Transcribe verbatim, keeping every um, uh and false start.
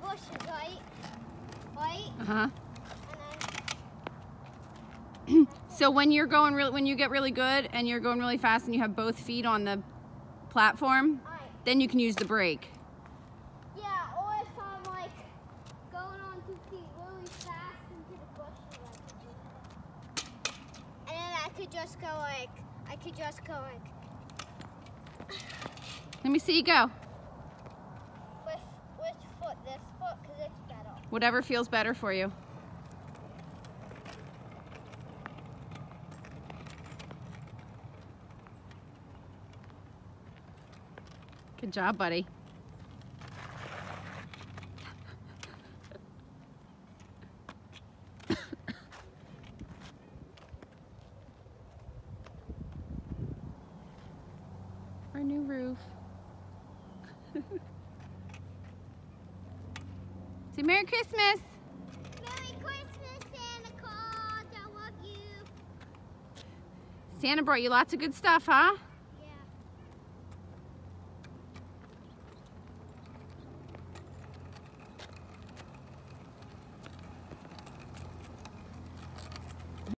bushes, right? Right? Uh-huh. And then... So when you're going really, when you get really good and you're going really fast and you have both feet on the platform, Right. then you can use the brake. Yeah, or if I'm like going on two feet really fast into the bushes, I could do that. And then I could just go like, I could just go like... Let me see you go. With which foot? This foot? Because it's better. Whatever feels better for you. Good job, buddy. Our new roof. Say Merry Christmas. Merry Christmas, Santa Claus. I love you. Santa brought you lots of good stuff, huh?